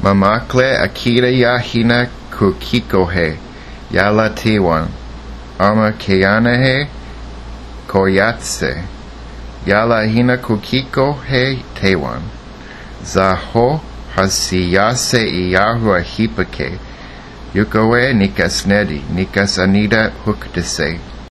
Mamakle akira ya hina kukiko he. Yala tiwan. Ama keana he. Koyatse. Yala hina kukiko he tewan. Zaho hasiyase iyahu ahipake. Yukoe nikas nedi, nikas anida hukdese.